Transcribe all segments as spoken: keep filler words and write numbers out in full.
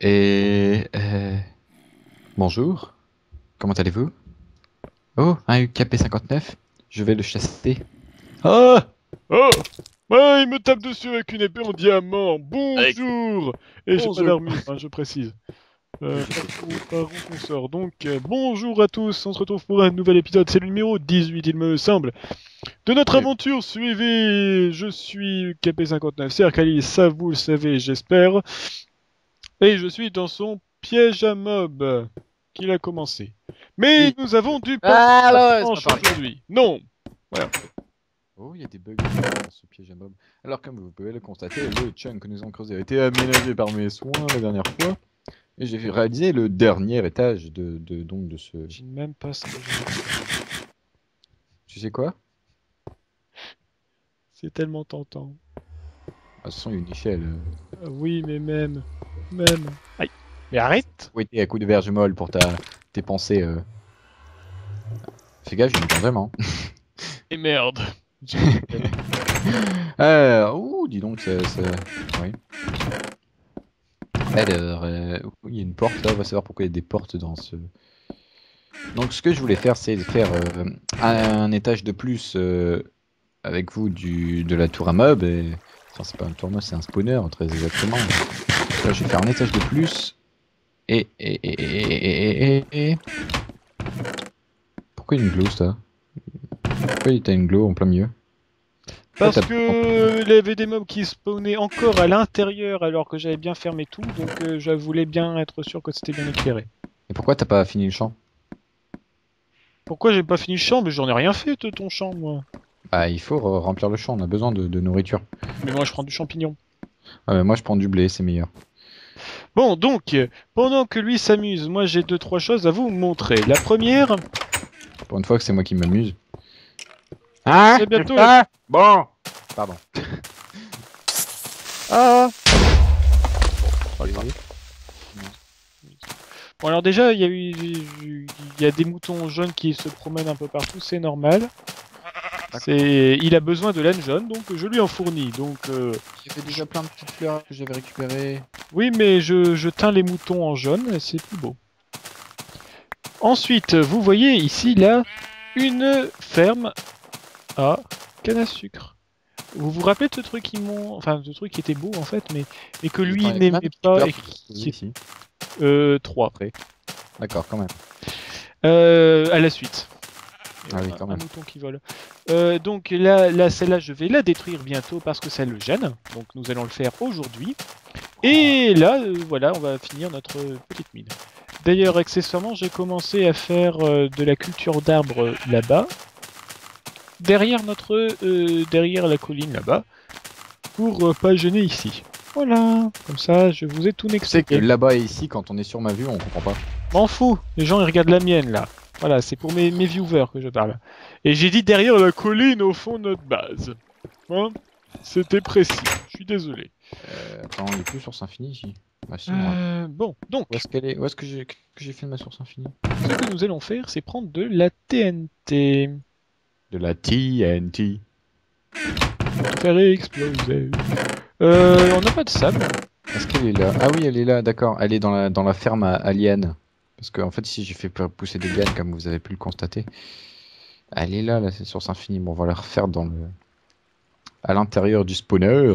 Et... Euh... Bonjour, comment allez-vous? Oh, un U K P cinquante-neuf, je vais le chasser. Ah! Oh! Ouais, il me tape dessus avec une épée en diamant. Avec... Bonjour! Et j'ai pas Bonjour. d'armure, hein, je précise. Euh, par où, par où qu'on sort. Donc, euh, bonjour à tous, on se retrouve pour un nouvel épisode, c'est le numéro dix-huit, il me semble, de notre Oui. aventure. Suivez, je suis K P cinquante-neuf, c'est Arcali, ça vous le savez, j'espère. Et je suis dans son piège à mob qu'il a commencé. Mais Oui. nous avons du pain Ah, sur la alors, planche laisse-moi parler. aujourd'hui. Non! Voilà. Oh, il y a des bugs dans ce piège à mob. Alors, comme vous pouvez le constater, le chunk que nous avons creusé a été aménagé par mes soins la dernière fois. Et j'ai réalisé le dernier étage de, de, donc, de ce... J'ai même pas ce que j'ai. Tu sais quoi? C'est tellement tentant. Ah, de toute façon, il y a une échelle. Ah oui, mais même. Même. Aïe. Mais arrête! Oui, à coup de verge molle pour ta... tes pensées. Euh... Fais gaffe, je me prends vraiment. Et merde! Euh, ouh, dis donc, ça... ça... Oui. Alors, euh, il y a une porte là, on va savoir pourquoi il y a des portes dans ce... Donc ce que je voulais faire, c'est de faire euh, un, un étage de plus euh, avec vous du, de la tour à mob. Et... Enfin, c'est pas un tour à mob, c'est un spawner, très exactement. Là, je vais faire un étage de plus. Et... et, et, et, et, et, et... Pourquoi il y a une glow, ça? Pourquoi il y a une glow en plein milieu? Parce Ah, que il y avait des mobs qui spawnaient encore à l'intérieur alors que j'avais bien fermé tout, donc euh, je voulais bien être sûr que c'était bien éclairé. Et pourquoi t'as pas fini le champ? Pourquoi j'ai pas fini le champ? Mais j'en ai rien fait de ton champ, moi. Bah, il faut re- remplir le champ, on a besoin de, de nourriture. Mais moi je prends du champignon. Ah, mais moi, je prends du blé, c'est meilleur. Bon, donc, euh, pendant que lui s'amuse, moi j'ai deux trois choses à vous montrer. La première, Pour une fois que c'est moi qui m'amuse. Hein? c'est bientôt. Ah bon. Pardon. Ah! Bon, Bon, Bon alors déjà, il y a eu, il y a des moutons jaunes qui se promènent un peu partout, c'est normal. C'est, il a besoin de laine jaune, donc je lui en fournis. Donc, euh, J'avais déjà plein de petites fleurs que j'avais récupérées. oui, mais je, je teins les moutons en jaune, et c'est plus beau. Ensuite, vous voyez ici là une ferme à canne à sucre. Vous vous rappelez de ce truc qui m'ont, enfin, ce truc qui était beau en fait, mais, mais que lui Attends, il y a combien n'aimait de petites pas fleurs et que tu trouves qui, ici? euh, trois. Après. D'accord, quand même. Euh, à la suite. Ah oui, un, quand un même. mouton qui vole. Euh, donc là, là celle-là, je vais la détruire bientôt parce que ça le gêne. Donc nous allons le faire aujourd'hui. Et là, euh, voilà, on va finir notre euh, petite mine. D'ailleurs, accessoirement, j'ai commencé à faire euh, de la culture d'arbres euh, là-bas. Derrière notre, euh, derrière la colline là-bas, pour euh, pas gêner ici. Voilà, comme ça, je vous ai tout Tu sais que expliqué. là-bas et ici, quand on est sur ma vue, on comprend pas. M'en fous, les gens ils regardent la mienne là. Voilà, c'est pour mes, mes viewers que je parle. Et j'ai dit derrière la colline au fond de notre base. Hein? C'était précis, je suis désolé. Euh, attends, on est plus source infinie ici. Bah si, moi. Euh, bon, donc, Où est-ce qu'elle est? Où est-ce que j'ai que j'ai fait de ma source infinie? ce que nous allons faire, c'est prendre de la T N T. De la T N T. Pour faire exploser. Euh, on n'a pas de sable. Est-ce qu'elle est là? Ah oui, elle est là, d'accord. Elle est dans la, dans la ferme à, à liane. Parce qu'en en fait, ici, j'ai fait pousser des lianes, comme vous avez pu le constater. Elle est là, là, c'est source infinie. Bon, on va la refaire dans le... à l'intérieur du spawner.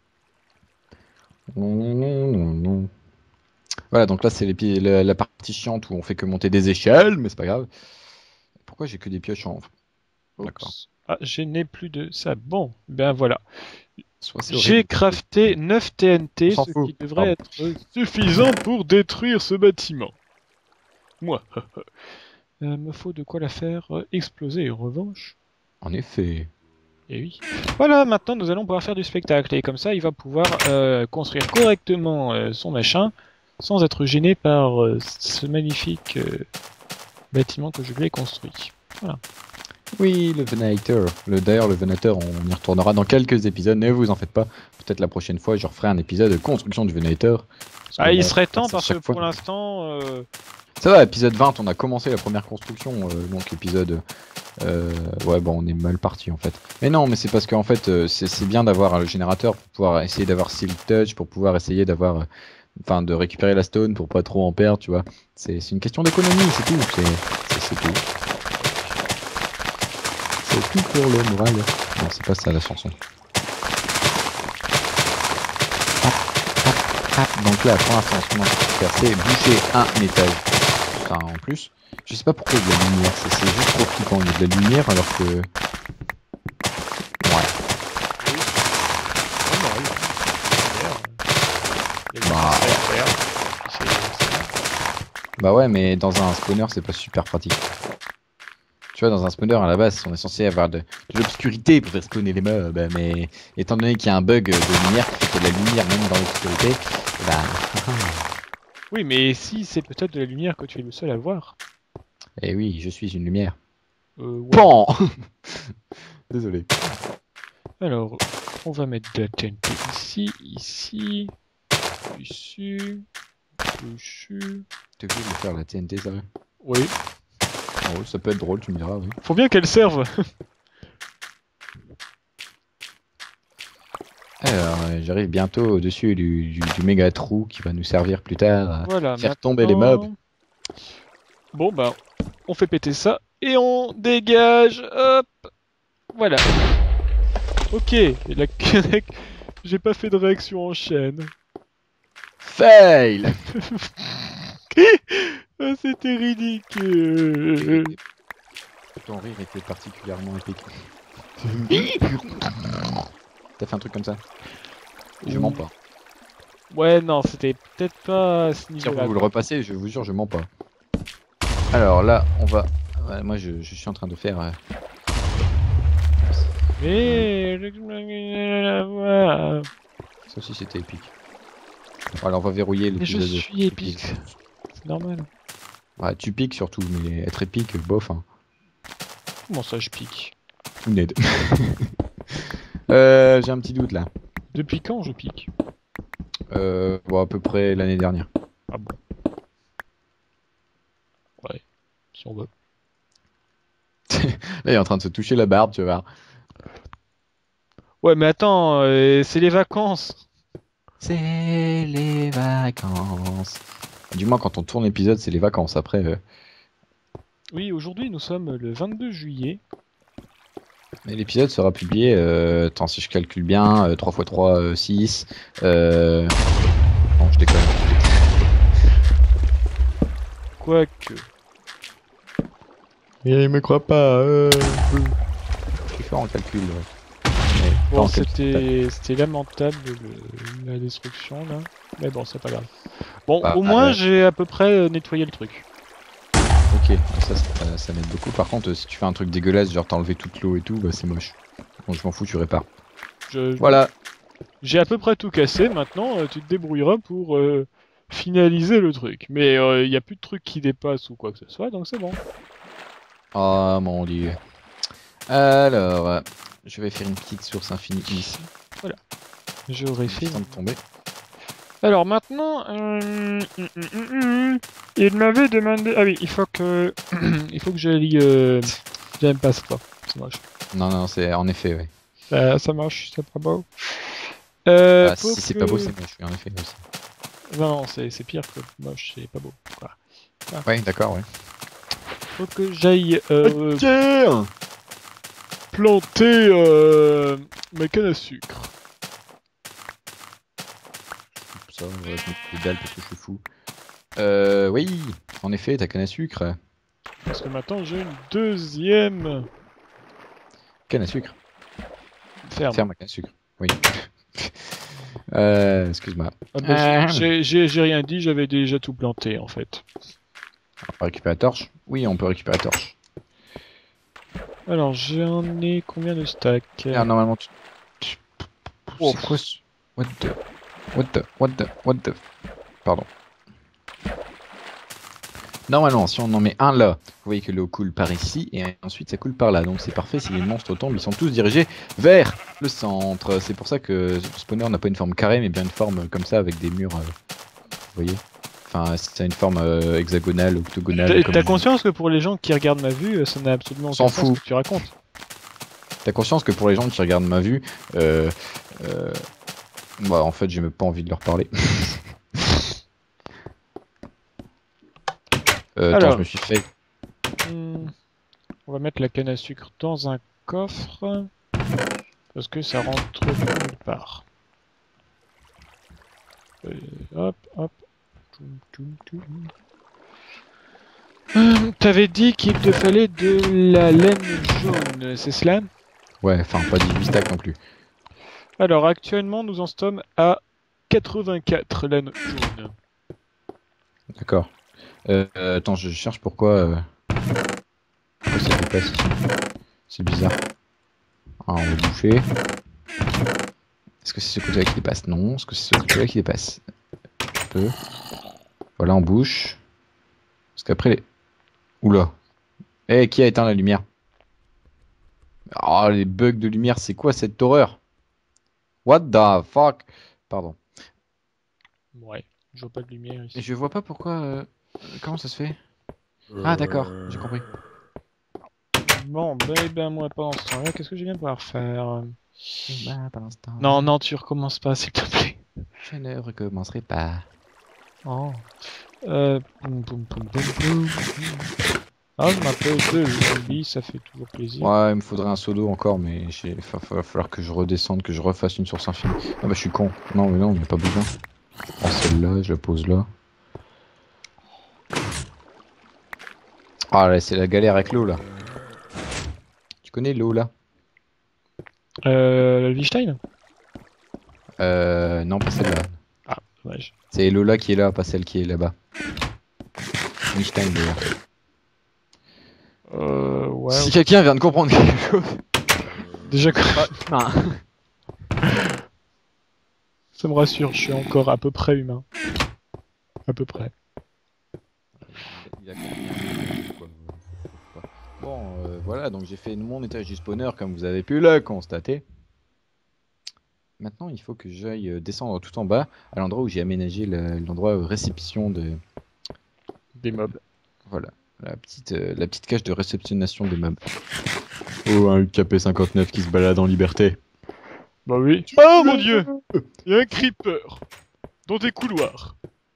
Voilà, donc là, c'est les pi- la, la partie chiante où on fait que monter des échelles, mais c'est pas grave. Pourquoi j'ai que des pioches en... D'accord. Oups. Ah, je n'ai plus de sable. Bon, ben voilà. Soit c'est J'ai horrible. crafté neuf T N T, On s'en ce fout. qui devrait Pardon. être suffisant pour détruire ce bâtiment. Moi. Euh, me faut de quoi la faire euh, exploser, en revanche. En effet. Et oui. Voilà, maintenant nous allons pouvoir faire du spectacle. Et comme ça, il va pouvoir euh, construire correctement euh, son machin, sans être gêné par euh, ce magnifique euh, bâtiment que je lui ai construit. Voilà. Oui, le Venator. Le, D'ailleurs, le Venator, on y retournera dans quelques épisodes, ne vous en faites pas. Peut-être la prochaine fois, je referai un épisode de construction du Venator. Parce que Ah, il bon, serait temps c'est parce que chaque fois- pour l'instant... Euh... Ça va, épisode vingt, on a commencé la première construction, euh, donc épisode... euh, ouais, bon, on est mal parti en fait. Mais non, mais c'est parce qu'en fait, euh, c'est c'est bien d'avoir le générateur pour pouvoir essayer d'avoir Silk Touch, pour pouvoir essayer d'avoir enfin de récupérer la stone pour pas trop en perdre, tu vois. C'est c'est une question d'économie, c'est tout. C'est c'est- c'est tout. C'est tout pour le moral. Non, c'est pas ça la chanson. Hop, hop, hop. Donc là, pour l'instant, ce qu'on va faire, c'est boucher un étage. Enfin, en plus. Je sais pas pourquoi il y a de la lumière, c'est c'est juste trop flippant. Il y a de la lumière alors que. Ouais. Oh, non, oui. Il y a des Bah. choses à faire. C'est- c'est- Bah ouais, mais dans un spawner, c'est pas super pratique. Tu vois, dans un spawner, à la base, on est censé avoir de, de l'obscurité pour faire spawner les mobs, bah, mais étant donné qu'il y a un bug de lumière qui fait qu'il y a de la lumière même dans l'obscurité, bah... Oui, mais si c'est peut-être de la lumière que tu es le seul à voir. Eh oui, je suis une lumière. Euh, ouais. Pan. Désolé. Alors, on va mettre de la T N T ici, ici, ici, dessus. T'es obligé de faire la T N T, ça va? Oui. Oh, ça peut être drôle, tu me diras, oui. Faut bien qu'elle serve. Alors, euh, j'arrive bientôt au-dessus du, du, du méga trou qui va nous servir plus tard à Voilà. faire tomber les mobs. Bon, bah, on fait péter ça et on dégage. Hop. Voilà. Ok. Et la... J'ai pas fait de réaction en chaîne. Fail. Ah, c'était ridicule. Ton rire était particulièrement épique. T'as fait un truc comme ça? Je mens pas. Ouais, non, c'était peut-être pas à ce Si niveau-là. vous le repassez, je vous jure, je mens pas. Alors là, on va... Ouais, moi, je, je suis en train de faire... euh, Mais... Ça aussi, c'était épique. Voilà, on va verrouiller le Mais je plus de- suis épique. C'est normal. Ouais, tu piques surtout, mais être épique, bof. Hein. Comment ça, je pique? Ou Ned. euh, J'ai un petit doute là. Depuis quand je pique? Euh, bon, à peu près l'année dernière. Ah bon? Ouais, si on veut. Là, il est en train de se toucher la barbe, tu vois. Ouais, mais attends, euh, c'est les vacances. C'est les vacances. Du moins, quand on tourne l'épisode, c'est les vacances. Après, euh, Oui, aujourd'hui, nous sommes le vingt-deux juillet. mais l'épisode sera publié. Euh... Attends, si je calcule bien, euh, trois fois trois, euh, six. Euh... Non, je déconne. Quoique. Il me croit pas. Euh... Je suis fort en calcul. ouais. Mais pas Bon, en calcul. c'était c'était lamentable le- la destruction là. Mais bon, c'est pas grave. Bon, Ah, au moins ouais. j'ai à peu près euh, nettoyé le truc. Ok, ça, ça, ça m'aide beaucoup. Par contre, si tu fais un truc dégueulasse, genre t'as enlevé toute l'eau et tout, bah c'est moche. Bon, je m'en fous, tu répares. Je- Voilà. J'ai à peu près tout cassé. Maintenant, euh, tu te débrouilleras pour euh, finaliser le truc. Mais il n'y a plus de trucs qui dépassent ou quoi que ce soit, donc c'est bon. Oh mon dieu. Alors, euh, je vais faire une petite source infinie ici. J'aurais fait. Sans de tomber. Alors maintenant, euh, hum, hum, hum, hum, il m'avait demandé. Ah oui, il faut que, il faut que j'aille. Euh... J'aime pas ça. C'est moche. Non, non, c'est en effet, ouais. Euh, ça marche, c'est pas beau. Euh, Ah, faut si c'est que- pas beau, c'est moche, oui, en effet aussi. Non, non, c'est c'est pire que moche, c'est pas beau. Quoi. Ouais, d'accord, ouais. Faut que j'aille euh, Tiens. planter euh, ma canne à sucre. Ça, on va mettre des dalles parce que je suis fou. Euh, oui, en effet, ta canne à sucre. Parce que maintenant j'ai une deuxième Canne à sucre. ferme. Ferme à canne à sucre. Oui. euh, excuse-moi. Ah bah, j'ai- j'ai j'ai rien dit, j'avais déjà tout planté en fait. On peut récupérer la torche? Oui, on peut récupérer la torche. Alors j'en ai combien de stacks? Ah, normalement, tu... tu- Oh. C'est quoi ce... What the... What the... What the... What the... Pardon. Normalement, si on en met un là, vous voyez que l'eau coule par ici, et ensuite ça coule par là. Donc c'est parfait, si les monstres tombent, ils sont tous dirigés vers le centre. C'est pour ça que le spawner n'a pas une forme carrée, mais bien une forme comme ça, avec des murs... euh, vous voyez? Enfin, c'est une forme euh, hexagonale, octogonale... T'as comme- t'as conscience que pour les gens qui regardent ma vue, ça n'a absolument On s'en aucun sens fout. ce que tu racontes. T'as conscience que pour les gens qui regardent ma vue, euh, euh, bah en fait j'ai même pas envie de leur parler. Euh, Alors. attends, je me suis fait... Hmm, on va mettre la canne à sucre dans un coffre. Parce que ça rentre nulle part. Euh, hop, hop. Toum, toum, toum. Hum, T'avais dit qu'il te fallait de la laine jaune, c'est cela? Ouais, enfin, pas dix-huit stacks non plus. Alors actuellement nous en sommes à quatre-vingt-quatre laines jaunes. D'accord. Euh, euh, attends, je cherche pourquoi... Euh... pourquoi ça dépasse ici. C'est bizarre. Ah, on va boucher. Est-ce que c'est ce côté-là qui dépasse? Non. Est-ce que c'est ce côté-là qui dépasse? Un peu. Voilà, on bouche. Parce qu'après... Les... Oula. Eh, qui a éteint la lumière? Oh, les bugs de lumière, c'est quoi cette horreur? What the fuck? Pardon. Ouais, je vois pas de lumière Et ici. je vois pas pourquoi... euh, Comment ça se fait? Ah, d'accord, j'ai compris. Bon, ben, eh ben moi pendant ce temps-là, qu'est-ce que je viens de pouvoir faire? Et bah, pour l'instant... Non, non, tu recommences pas s'il te plaît. Je ne recommencerai pas. Oh. Euh... Poum, poum, poum, poum, poum. Ah, je m'appelle de zombie, ça fait toujours plaisir. Ouais, il me faudrait un seau d'eau encore, mais il va falloir que je redescende, que je refasse une source infinie. Ah bah je suis con. Non, mais non, il n'y a pas besoin. Je prends celle-là, je la pose là. Ah là, c'est la galère avec l'eau là. Tu connais l'eau là? Euh... Liechtenstein? Euh... Non, pas celle-là. Ah, dommage. C'est Lola qui est là, pas celle qui est là-bas. Liechtenstein d'ailleurs. Euh... Ouais... Si quelqu'un vient de comprendre quelque chose... Déjà que... Ah, Ça me rassure, je suis encore à peu près humain. À peu près. il a compris. Bon, euh, voilà, donc j'ai fait mon étage du spawner comme vous avez pu le constater. Maintenant, il faut que j'aille euh, descendre tout en bas, à l'endroit où j'ai aménagé le- l'endroit euh, réception de... Des mobs. Voilà, la petite, euh, la petite cage de réceptionnation des mobs. Oh, un U K P cinquante-neuf qui se balade en liberté. Bah oui. Oh mon dieu! Il y a un creeper dans des couloirs.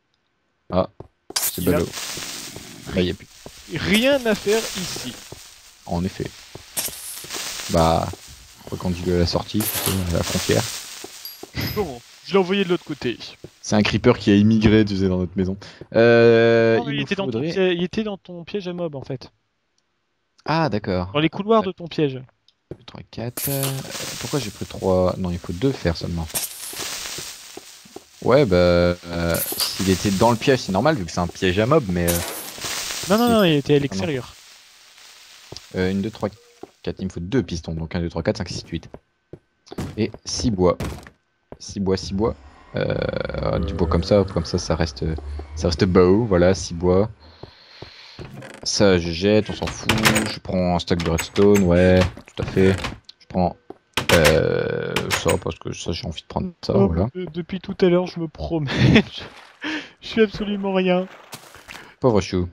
C'est Il a- ballot. Là, y a plus. Rien à faire ici. En effet. Bah, reconduis-le à la sortie, plutôt, à la frontière. Bon, je l'ai envoyé de l'autre côté. C'est un creeper qui a immigré, tu sais, dans notre maison. Euh, Non, mais il il, nous était dans ton faudrait... piège, il était dans ton piège à mob en fait. Ah, d'accord. Dans les couloirs de ton piège. trois, quatre... euh, pourquoi j'ai pris trois... Non, il faut deux fers seulement. Ouais, bah... Euh, s'il était dans le piège, c'est normal, vu que c'est un piège à mob, mais... Euh, Non, non, c'est- non, il était à l'extérieur. euh, une, deux, trois, quatre, il me faut deux pistons. Donc un, deux, trois, quatre, cinq, six, huit. Et six bois. six bois, six bois. Euh, du bois comme ça, comme ça, ça reste... Ça reste beau, voilà, six bois. Ça, je jette, on s'en fout. Je prends un stack de redstone, ouais, tout à fait. Je prends euh, ça parce que ça, j'ai envie de prendre ça, Oh, voilà. de- depuis tout à l'heure, je me promène. je... je suis absolument rien. Pauvre chou.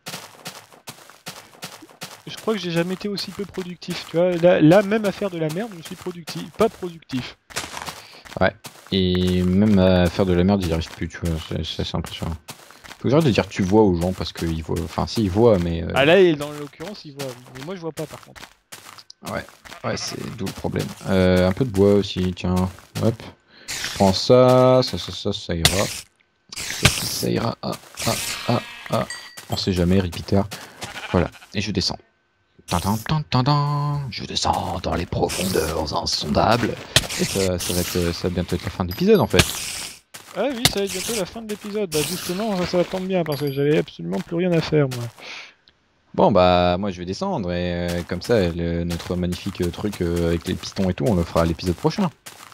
Je crois que j'ai jamais été aussi peu productif. Tu vois, là, là, même à faire de la merde, je suis productif. Pas productif. Et même à faire de la merde, j'y arrive plus, tu vois, c'est c'est assez impressionnant. Faut que j'arrête de dire tu vois aux gens parce qu'ils voient. Enfin, si, ils voient, mais. euh, Ah là, il- dans l'occurrence, il voit. Mais moi, je vois pas par contre. Ouais, ouais, c'est d'où le problème. Euh, un peu de bois aussi, tiens. Hop. Je prends ça, ça, ça, ça, ça ira. Ça, ça ira. Ah, ah, ah, ah. On sait jamais, repeater. Voilà, et je descends. Tintin, tintin, tintin. Je descends dans les profondeurs insondables. Et ça, ça, va être, ça va bientôt être la fin de l'épisode en fait. Ah oui, ça va être bientôt la fin de l'épisode. Bah justement, ça, ça tombe bien parce que j'avais absolument plus rien à faire moi. Bon bah moi je vais descendre et euh, comme ça le- notre magnifique euh, truc euh, avec les pistons et tout on le fera à l'épisode prochain.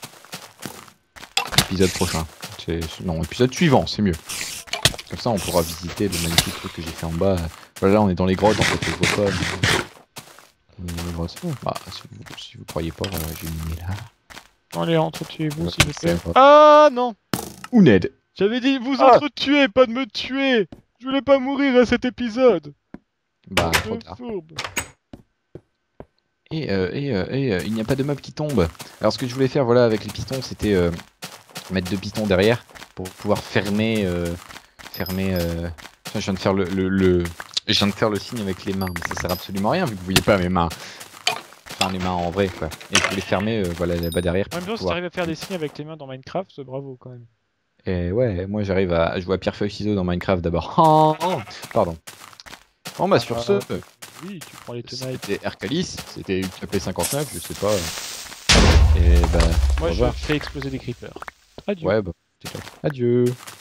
Épisode prochain. C'est- Non, épisode suivant, c'est mieux. Comme ça on pourra visiter le magnifique truc que j'ai fait en bas. Voilà, là on est dans les grottes en fait, je vois pas. mais- On est dans les grottes. Bah si vous, si vous croyez pas, euh, j'ai mis là. Allez, entretuez-vous Ouais, s'il vous plaît. c'est vrai. Ah non! Ou Ned. J'avais dit vous Ah. entretuer, pas de me tuer! Je voulais pas mourir à cet épisode! Bah trop Je tard. fourbe. Et, euh, et, euh, et euh, il n'y a pas de mob qui tombe. Alors ce que je voulais faire voilà avec les pistons c'était euh, mettre deux pistons derrière pour pouvoir fermer euh, fermer euh, Enfin, je viens de faire le, le, le... Je viens de faire le signe avec les mains, mais ça sert absolument à rien vu que vous voyez pas mes mains. Enfin, les mains en vrai, quoi. Et je peux les fermer, euh, voilà, là-bas derrière. En même temps, si pouvoir... t'arrives à faire des signes avec les mains dans Minecraft, c'est bravo quand même. Et ouais, moi j'arrive à jouer à pierre feuille ciseaux dans Minecraft d'abord. Oh, oh, pardon. Bon bah sur Ah, ce, euh, oui, tu prends les tenailles. c'était Hercalis, c'était U K P cinquante-neuf, je sais pas. Et bah, Moi, au je revoir. fais exploser des creepers. Adieu. Ouais, bah, c'est ça. Adieu.